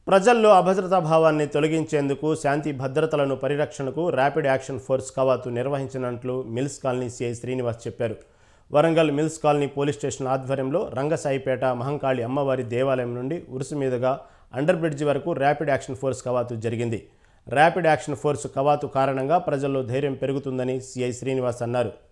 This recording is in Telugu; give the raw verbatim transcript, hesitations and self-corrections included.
ప్రజల్లో అభద్రతా భావాన్ని తొలగించేందుకు శాంతి భద్రతలను పరిరక్షణకు ర్యాపిడ్ యాక్షన్ ఫోర్స్ కవాతు నిర్వహించినట్లు మిల్స్ కాలనీ సిఐ శ్రీనివాస్ చెప్పారు. Warangal mills colony police station ఆధ్వర్యంలో రంగసాయిపేట మహంకాళి అమ్మవారి దేవాలయం నుండి ఉరుసు మీదుగా అండర్ బ్రిడ్జి వరకు ర్యాపిడ్ యాక్షన్ ఫోర్స్ కవాతు జరిగింది. ర్యాపిడ్ యాక్షన్ ఫోర్స్ కవాతు కారణంగా ప్రజల్లో ధైర్యం పెరుగుతుందని సిఐ శ్రీనివాస్ అన్నారు.